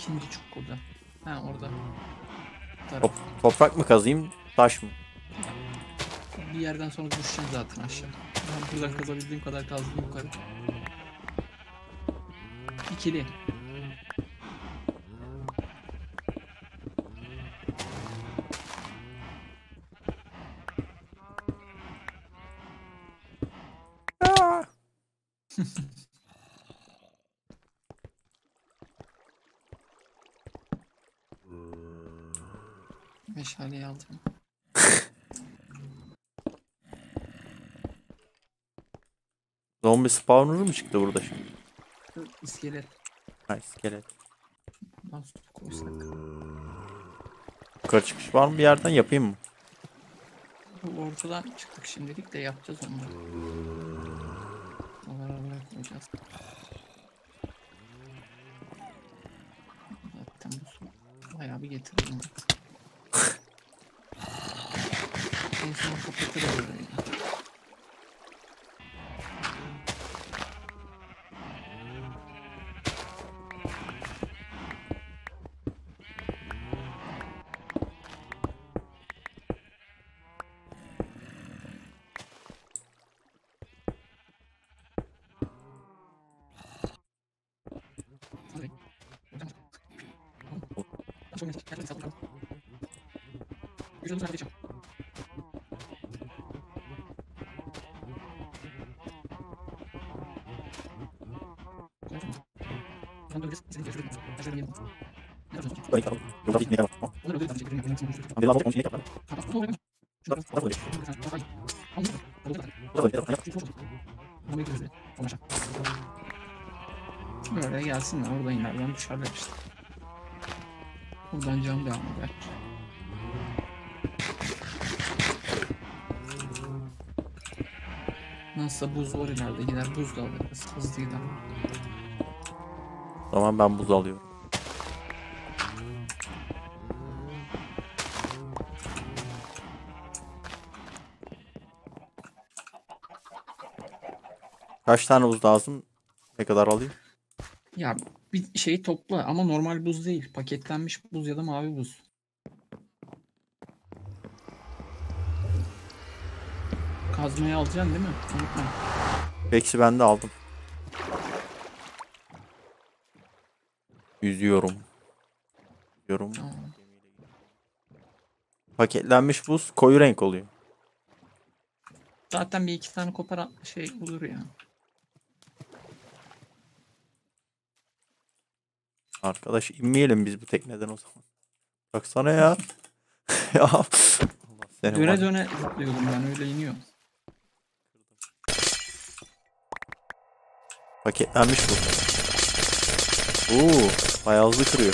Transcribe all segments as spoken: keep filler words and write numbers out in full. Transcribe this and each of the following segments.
İkinci çukurda. Ha orada. Top, toprak mı kazayım, taş mı? Bir yerden sonra düşeceğim zaten aşağı. Ben buradan kazabildiğim kadar kazdım yukarı. İkili. Aa! Meşaleyi aldım. Zombi spawner mı çıktı burada şimdi? İskelet. Ha, iskelet. Nasıl koysak. Yukarı çıkış var mı bir yerden, yapayım mı? Bu ortadan çıktık şimdilik de yapacağız onları. Onları oraya koyacağız. Zaten bu su bayağı bir getirelim. En son kapatırız orayı. Böyle gelsinler, orada inerden düşerler işte. Buradan cam devam eder. Nasılsa buz var ileride, gider buz da alırız, hızlı gider. O zaman ben buz alıyorum. Kaç tane buz lazım? Ne kadar alayım? Ya bir şeyi topla ama normal buz değil, paketlenmiş buz ya da mavi buz. Kazmayı alacaksın değil mi? Unutma. Peki ben de aldım. Yüzüyorum. Yüzüyorum. Tamam. Paketlenmiş buz koyu renk oluyor. Zaten bir iki tane kopar şey olur ya. Arkadaş inmeyelim biz bu tekneden o zaman. Baksana ya. Ya. Allah seni var. Döne döne zıplıyordum ben, öyle iniyor. Paketlenmiş bu. Oo, bayağı hızlı kırıyor.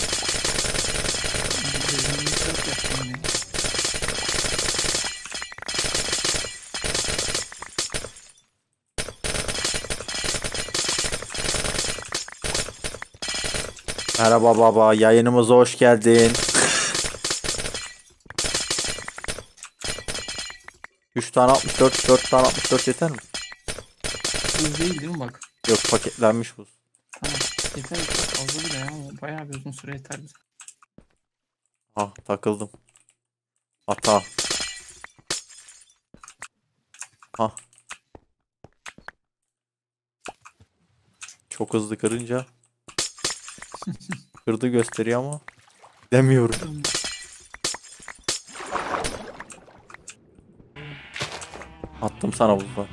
Merhaba baba, yayınımıza hoş geldin. üç tane altmış dört, dört tane altmış dört yeter mi? Buz değil değil mi bak? Yok, paketlenmiş buz. Tamam. Yeter yeter. Fazla bile ya. O bayağı bir uzun süre yeter bize. Ah, takıldım. Hata. Ah. Çok hızlı kırınca kırdı gösteriyor ama demiyorum. Attım sana buzlar.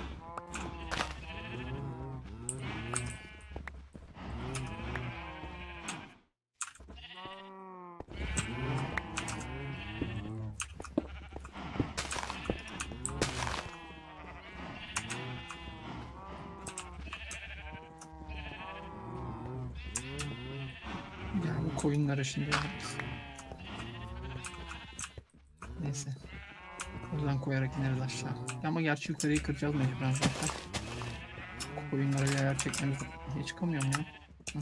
Ya bu koyunları şimdi yaparız. Neyse. Buradan koyarak ineriz aşağı. Ya ama gerçi yukarıyı kıracağız mecburen zaten. Koyunlara bir ayar çekmemiz diye çıkamıyorum ya. Hı.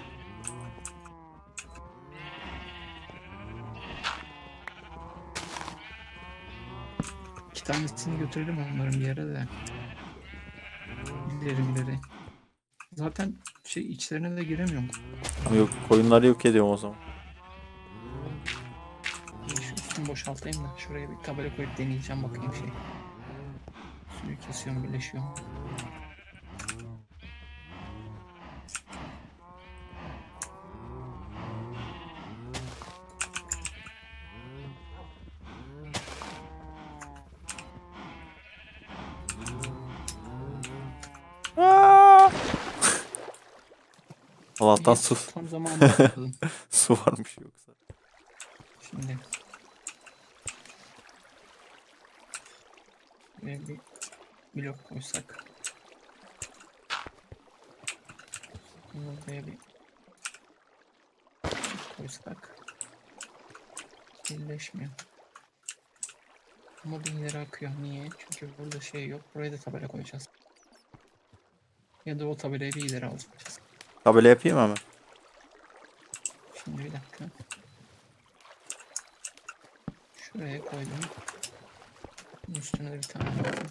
İki tanesini götürelim onların bir yere de. İleri ileri. Zaten şey içlerine de giremiyorum. Ama yok, koyunları yok ediyorum o zaman. Şu üstünü boşaltayım da şuraya bir tabela koyup deneyeceğim bakayım şey. Suyu kesiyorum, birleşiyor. Aa! Allah'tan su. Tam zamanında atladım. Su varmış yoksa. Şimdi. Ve bir blok koysak. Buraya bir koysak. Birleşmiyor. Ama bin lira akıyor. Niye? Çünkü burada şey yok. Buraya da tabela koyacağız. Ya da o tabelayı bir ileri alacağız. Tabela yapayım hemen. Şimdi bir dakika. Şuraya koydum. Bunun üstüne de bir tane koydum.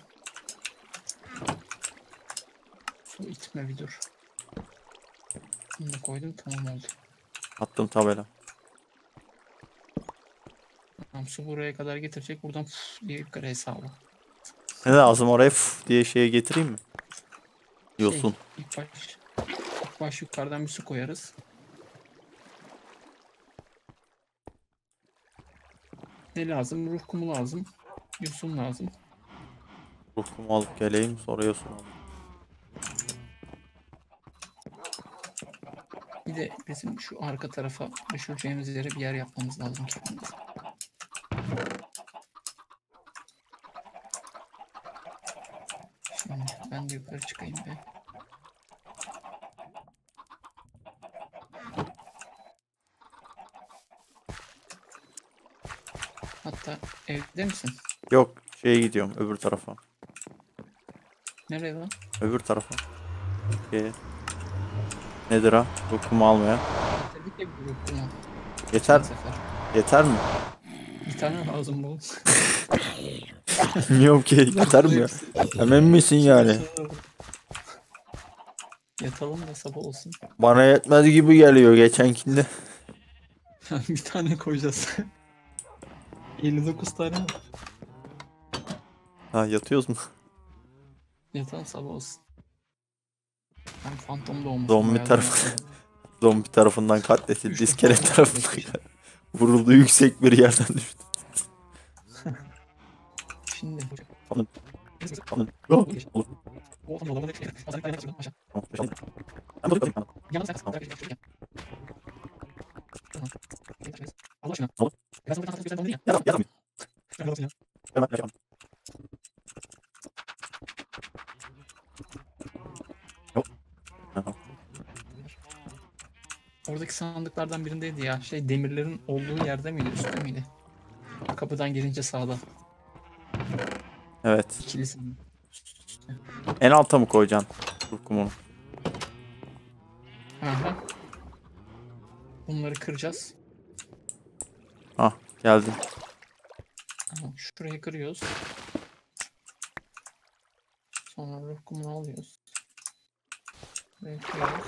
Su itme bir dur. Bunu da koydum, tamam oldu. Attım tabela. Tamam, su buraya kadar getirecek. Buradan fuf diye yukarı hesabı. Ne lazım oraya fuf diye şeye getireyim mi? Yosun. Şey, ilk baş, ilk baş yukarıdan bir su koyarız. Ne lazım? Ruh kumu lazım. Yosun lazım. Ruhumu alıp geleyim, sonra yosun alayım. Bir de bizim şu arka tarafa düşüreceğimiz yere bir yer yapmamız lazım kendimize. Şimdi ben de yukarı çıkayım be. Hatta evde misin? Yok, şeye gidiyorum öbür tarafa. Nereye lan? Öbür tarafa. Şeye. Nedir ha? Ruhumu almaya. Dedik ya bir ruh kumu. Yeter, Bu sefer. yeter mi? Bir tane lazım bu. Bilmiyorum ki, yeter mi ya? Emin misin yani? Yatalım da sabah olsun. Bana yetmez gibi geliyor geçenkinde. Bir tane koyacağız. elli dokuz tane var. Ha, yatıyoruz mu? Yatalım sabah olsun. Ben fantom doğmuşum. Zombi bayağı tarafı- da- Zombi tarafından katledildi. Üç İskelet defa tarafından katledildi. vuruldu, yüksek bir yerden düştü. Şimdi. Tamam. Tamam. O tam dolabına şey. Azıcık dayanak sürüyorum aşağı. Ben buradayım. Yalnız sen kısmı bırak. Tamam. Allah aşkına. Olur. Ben sana bir tane gösterdim ya. Yaram, yaram. Şöyle olsun ya. Hemen yaram. Yok. Aha. Oradaki sandıklardan birindeydi ya. Şey, demirlerin olduğu yerde miydi? Üstte miydi? Kapıdan gelince sağda. Evet. İkili sandık. En alta mı koyacaksın ruhumunu? Aha. Bunları kıracağız. Ah, geldim. Tamam, şurayı kırıyoruz. Sonra ruh kumunu alıyoruz. Buraya koyuyoruz.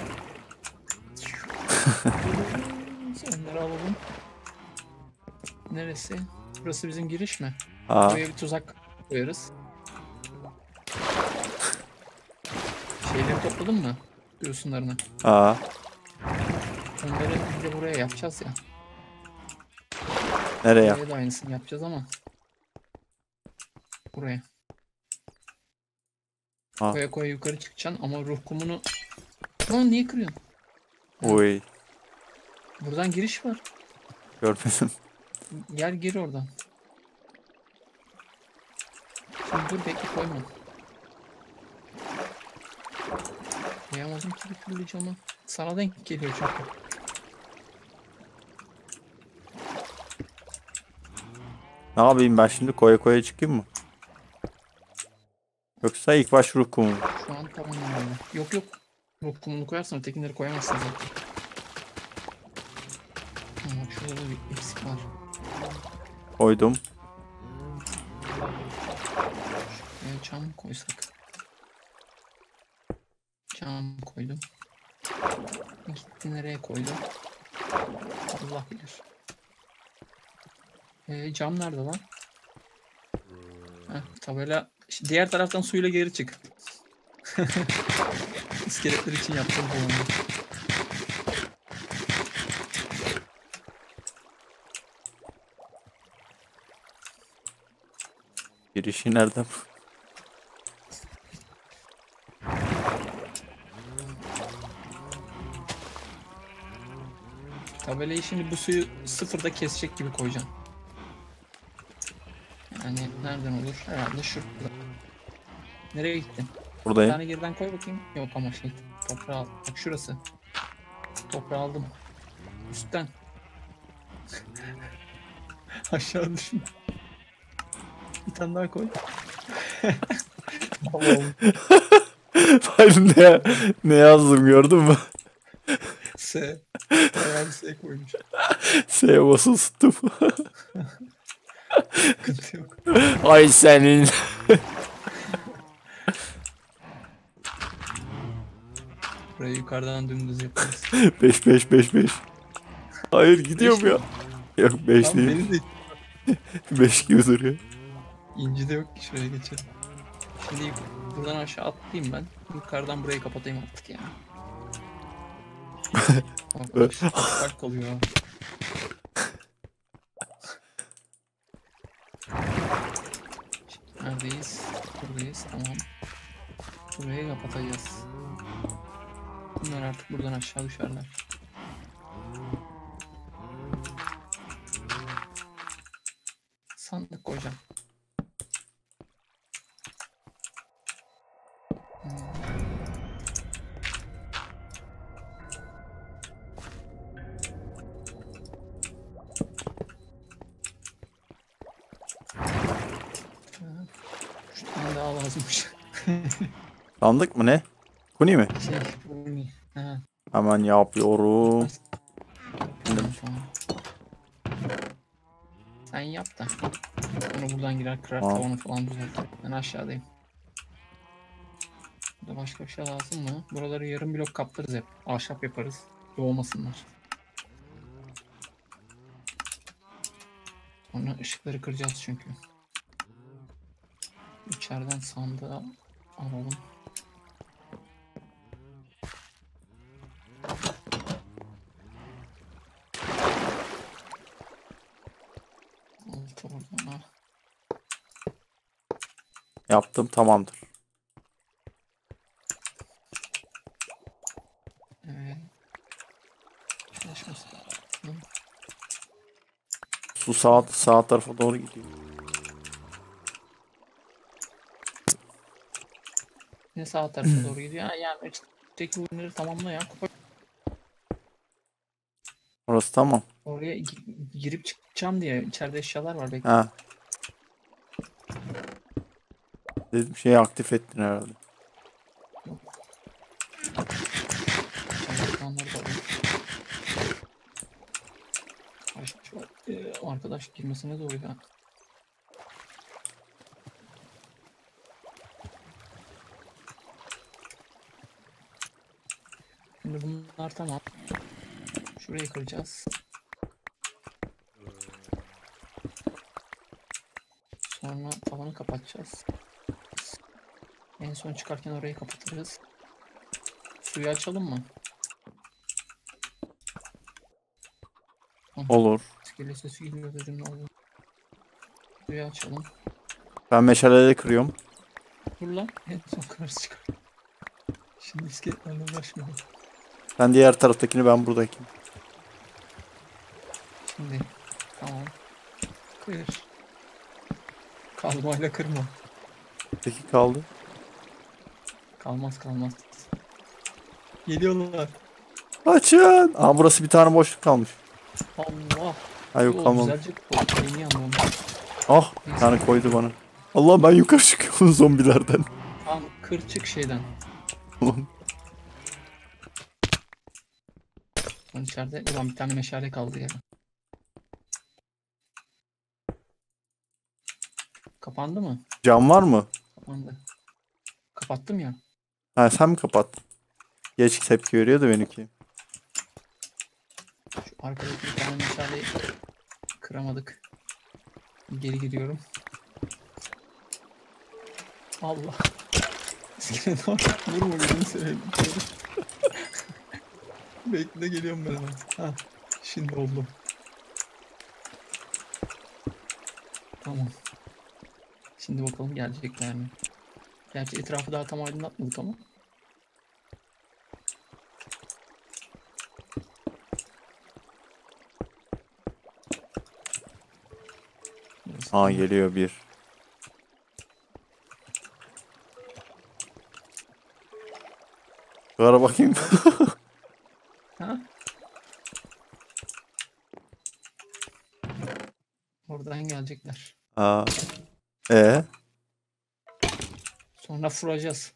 Onları alalım. Neresi? Burası bizim giriş mi? Aa, Buraya bir tuzak koyarız. Şeyleri topladın mı? Yosunlarını. aa. Onları bir de buraya yapacağız ya. Nereye? Buraya da aynısını yapacağız ama. Buraya. Ha. Koya koya yukarı çıkacaksın ama ruh kumunu... Lan niye kırıyorsun? Oy. Buradan giriş var. Görmedim. Gel gir oradan. Şimdi dur bekle, koyma. Koyamadım ki bir türlü camı. Sana denk geliyor çünkü. Ne yapayım ben şimdi, koya koya çıkayım mı? Yoksa ilk baş ruh kumu. Şu an tamam yani. Yok yok. Ruh kumunu koyarsan ötekileri koyamazsın zaten. Ama şurada da bir eksik var. Koydum. Şuraya cam koysak. Cam koydum. Gitti nereye koydu? Allah bilir. Ee, cam nerede lan? Heh, tabela. Diğer taraftan suyla geri çık. İskeletler için yaptığım bu oyunu. Girişi nereden? Tabelayı şimdi bu suyu sıfırda kesecek gibi koyacağım. Yani nereden olur? Herhalde şurada. Nereye gittin? Bir Buradayım. tane geriden koy bakayım. Yok ama şey toprağı al. Bak şurası. Toprağı aldım. Üstten. Aşağı düşün. Bir tane daha koy. Tamam. Ben ne, ne yazdım gördün mü? S. Bayağı bir S koymuş. S'ye basılı tuttum. Sıkıntı yok. Ay senin. Burayı yukarıdan dümdüz yaparız. beş beş beş beş. Hayır gidiyorum Beş ya. Yok beş Tam değil. benim de beş gibi duruyor. inci de yok ki şuraya geçelim. Şimdi yuk- buradan aşağı atlayayım ben. Yukarıdan burayı kapatayım artık ya. Arkadaş, kalp kalıyor ha. Neredeyiz? Buradayız, tamam. Burayı kapatacağız. Bunlar artık buradan aşağı düşerler. Sandık koyacağım. Hmm. Üç tane daha lazımmış. Sandık mı ne? Kuni mi? Şey, bu ne? Ha, Hemen yapıyorum. tamam, tamam. Sen yap da. Onu buradan girer kırar Tamam. tavanı falan düzeltir. Ben aşağıdayım. Burada başka bir şey lazım mı? Buraları yarım blok kaplarız hep. Ahşap yaparız. Doğmasınlar. Sonra ışıkları kıracağız çünkü. İçeriden sandığı alalım. Altı oradan. Yaptım tamamdır. Evet. Çalışması lazım. Su sağ, sağ tarafa doğru gidiyor. Ne sağ tarafa doğru gidiyor? Ha, yani içteki ürünleri tamamla ya. Koy. Orası tamam. Oraya gi- girip çıkacağım diye içeride eşyalar var. Bekle. Ha. Dedim şeyi aktif ettin herhalde. İçeride olanları da alayım. Ay, şu, e, arkadaş girmesine doğru ya. Şimdi bunlar tamam. Şurayı kıracağız. Sonra tavanı kapatacağız. En son çıkarken orayı kapatırız. Suyu açalım mı? Olur. İskele sesi geliyor dedim ne oldu? Suyu açalım. Ben meşaleleri kırıyorum. Dur lan. En son karşı çıkar. Şimdi iskeletlerle uğraşmayalım. Sen diğer taraftakini, ben buradakini. Şimdi tamam. Kır. Kazmayla kırma. Peki kaldı. Kalmaz kalmaz. Geliyorlar. Açın. Aa burası bir tane boşluk kalmış. Allah. Ha yok Yo, kalmamış. güzelce koy. Yeni yandı onu. Ah bir tane koydu bana. Allah ben yukarı çıkıyorum zombilerden. Tamam kır çık şeyden. Lan içeride ulan bir tane meşale kaldı ya. Kapandı mı? Cam var mı? Kapandı. Kapattım ya. Ha sen mi kapattın? geç tepki veriyordu benimki. Şu arkadaki bir tane meşaleyi kıramadık. Geri gidiyorum. Allah. İskele doğru. Vurma gözünü seveyim. Bekle geliyorum ben hemen. Ha, şimdi oldu. Tamam. Şimdi bakalım gelecekler mi? Gerçi etrafı daha tam aydınlatmadık ama. Burası Aa tamam. geliyor bir. Ara bakayım. Ha? Oradan gelecekler. Aa. E Sonra vuracağız.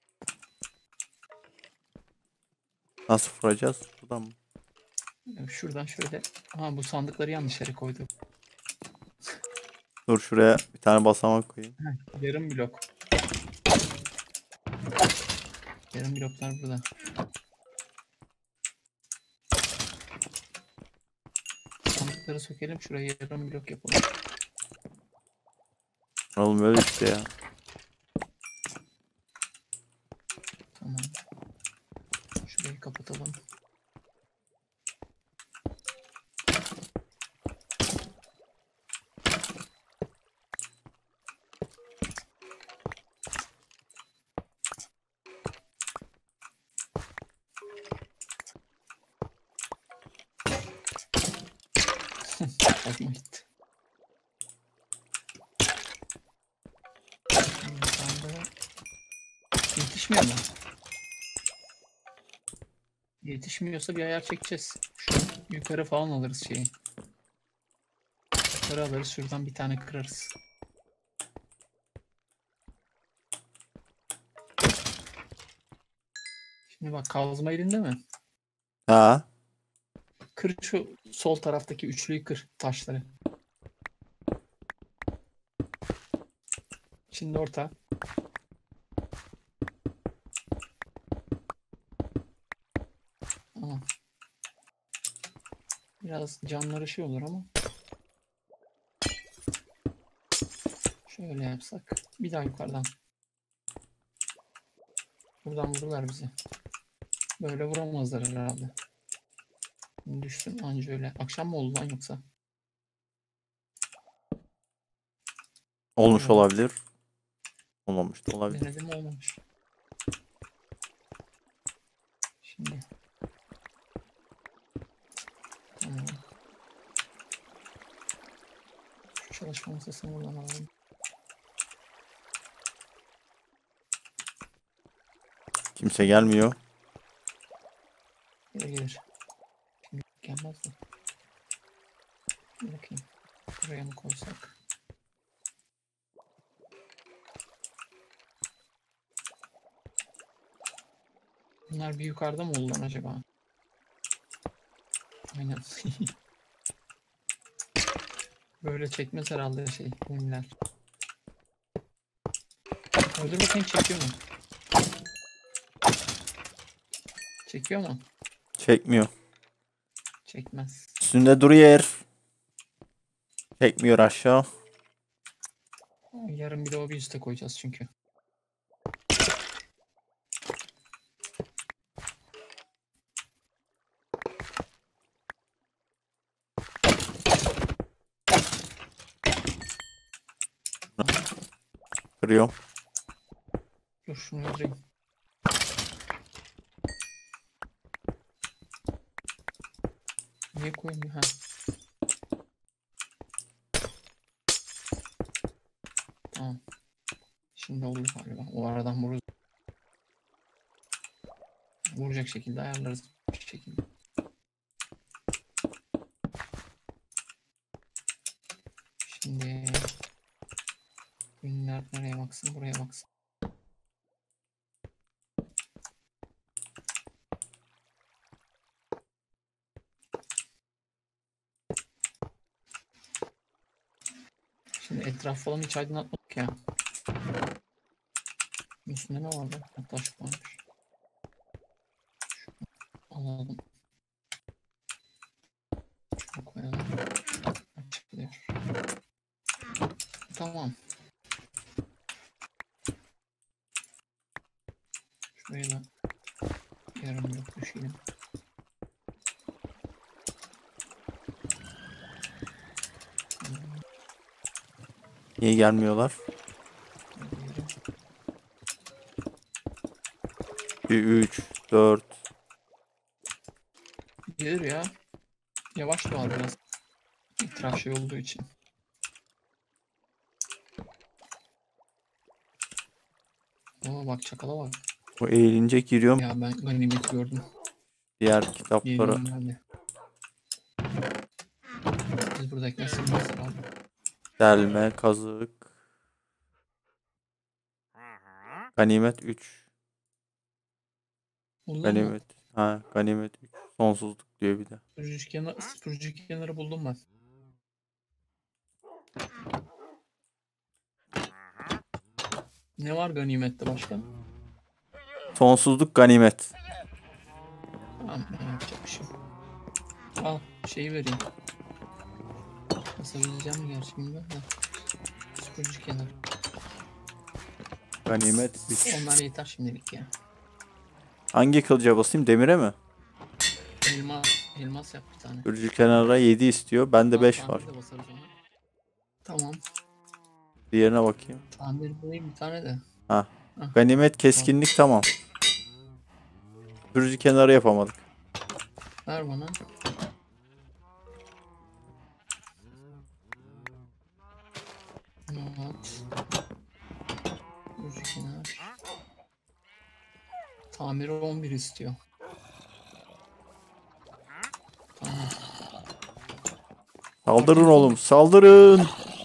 nasıl vuracağız? Buradan mı? Şuradan şöyle. Ha, bu sandıkları yanlış yere koydum. Dur şuraya bir tane basamak koyayım. Heh, yarım blok. Yarım bloklar burada. Sandıkları sökelim. Şuraya yarım blok yapalım. Oğlum böyle işte ya. Tamam. Şurayı kapatalım. Kazma gitti. Şimdi sandığa yetişmiyor mu? Yetişmiyorsa bir ayar çekeceğiz. Şu yukarı falan alırız şeyi. Yukarı alırız. Şuradan bir tane kırarız. Şimdi bak, kazma elinde mi? Ha. Kır şu sol taraftaki üçlüyü, kır taşları. Şimdi orta. Tamam. Biraz canları şey olur ama. Şöyle yapsak. Bir daha yukarıdan. Buradan vururlar bizi. Böyle vuramazlar herhalde. Düşsün anca öyle. Akşam mı oldu lan yoksa? Olmuş Yok. olabilir. Olmamış da olabilir. Denedim, olmamış. Şimdi. Tamam. Şu çalışma masasını buradan alalım. Kimse gelmiyor. Gelir gelir. Şimdi gelmez mi? Bir bakayım. Buraya mı koysak? Bunlar bir yukarıda mı oldu lan acaba? Aynen. Böyle çekmez herhalde şey. Ünlüler. Öldür bakayım, çekiyor mu? Çekiyor mu? Çekmiyor. Çekmez. Üstünde duruyor. Çekmiyor aşağı. Yarın bir de o bir üste koyacağız çünkü. Kırıyorum. Dur şunu öldüreyim. Niye koymuyor? Ha. Tamam. Şimdi oldu galiba. O aradan vururuz. Vuracak şekilde ayarlarız bir şekilde. Şimdi ünlüler nereye baksın? Buraya baksın. Şimdi etraf falan hiç aydınlatmadık ya. Üstünde ne vardı? Taş varmış. Alalım. Şunu koyalım. Açılıyor. Tamam. Şuraya da yarım blok düşelim. Niye gelmiyorlar? Bir, üç, dört. Gelir ya. Yavaş doğal biraz. İtiraf şey olduğu için. Oo bak çakala bak. Bu eğilince giriyorum. Ya ben ganimeti gördüm. Diğer kitaplara. Geliyorum ben de. Biz buradaki nasıl nasıl abi? Delme, kazık. Ganimet üç. Buldun mu? Ganimet. Ha, ganimet üç. Sonsuzluk diyor bir de. Süpürücü kenarı, süpürücü kenarı buldum ben. Ne var ganimette başka? Sonsuzluk ganimet. Tamam, ben yapacak bir şey yok. Al, şeyi vereyim. Basabileceğim mi gerçi bilmiyorum da. Süpürücü kenarı. Ganimet üç. Onlar yeter şimdilik ya. Hangi kılıca basayım? Demire mi? Elmas, elmas yap bir tane. Sürücü kenara yedi istiyor. Bende Tamam, beş var. tamir de basarız ona. Tamam. Diğerine bakayım. Tamir bulayım bir tane de. Ha. Hah. Ganimet keskinlik tamam. Sürücü kenarı yapamadık. Ver bana. Evet. Süpürücü kenar. Tamiri on bir istiyor. Tamam. Saldırın oğlum, saldırın.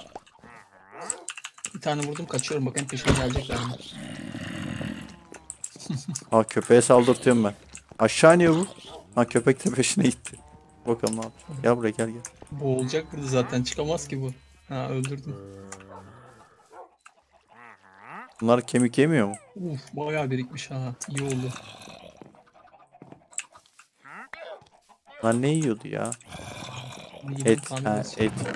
Bir tane vurdum kaçıyorum bakayım peşime gelecekler mi? Ha, köpeğe saldırtıyorum ben. Aşağı iniyor bu. Ha, köpek de peşine gitti. Bakalım ne yapacak. Gel buraya, gel gel. Boğulacak burada zaten çıkamaz ki bu. Ha öldürdüm. Bunlar kemik yemiyor mu? Uf bayağı birikmiş ha. İyi oldu. Bunlar ne yiyordu ya? Bir gidip Et. tamir Ha, edeceğim. et.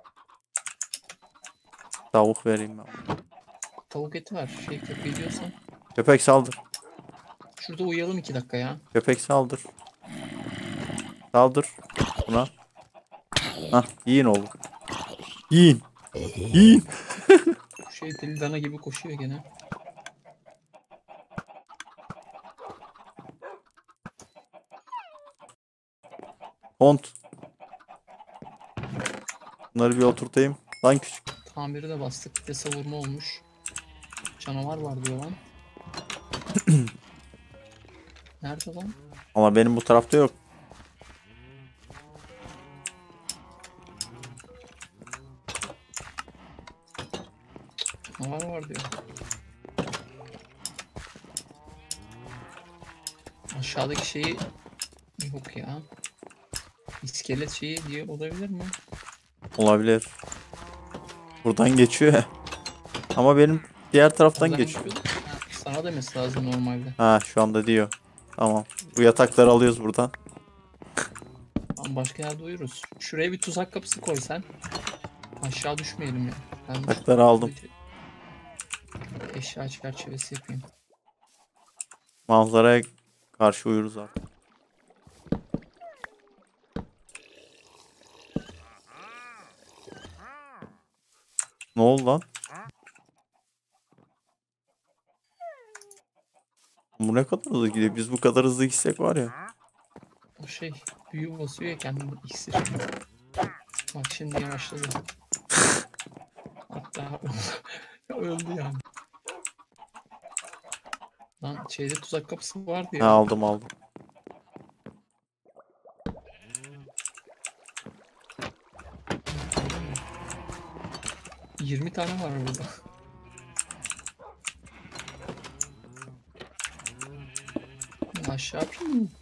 Tavuk vereyim ben. Tavuk eti var. Şey köpeği diyorsan. Köpek saldır. Şurada uyuyalım iki dakika ya. Köpek saldır. Saldır. Buna. Hah, yiyin oğlum. Yiyin. Yiyin. Bu şey deli dana gibi koşuyor gene. Kont. Bunları bir oturtayım. Lan küçük. Tamiri de bastık. Bir de savurma olmuş. Canavar var diyor lan. Nerede lan? Ama benim bu tarafta yok. Canavar var diyor. Aşağıdaki şeyi yok ya. İskelet şeyi diye olabilir mi? Olabilir. Buradan geçiyor ya. Ama benim diğer taraftan Oradan geçiyor. geçiyordu. Ha, sana demesi lazım normalde. Ha, şu anda diyor. Tamam. Bu yatakları alıyoruz buradan. Ama başka yerde uyuruz. Şuraya bir tuzak kapısı koy sen. Aşağı düşmeyelim ya. Ben Yatakları aldım. eşya çerçevesi yapayım. Manzaraya karşı uyuruz artık. Ne oldu lan? Bu ne kadar hızlı gidiyor? Biz bu kadar hızlı gitsek var ya. O şey büyü basıyor ya kendini iksir. Bak şimdi yavaşladı. Hatta öldü yani. Lan şeyde tuzak kapısı vardı Ha, ya. aldım aldım. yirmi tane var burada. Aşağı atayım.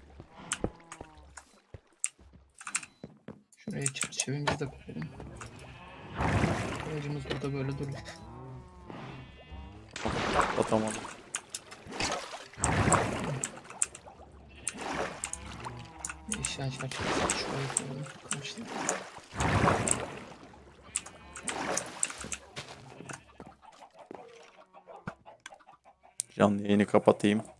Şuraya çerçevemizi de koyalım. Kılıcımız burada böyle durur. Atamadım. Aşağı aşağı çıkacak. Şurayı koyalım. Karşıya. Canlı yayını kapatayım.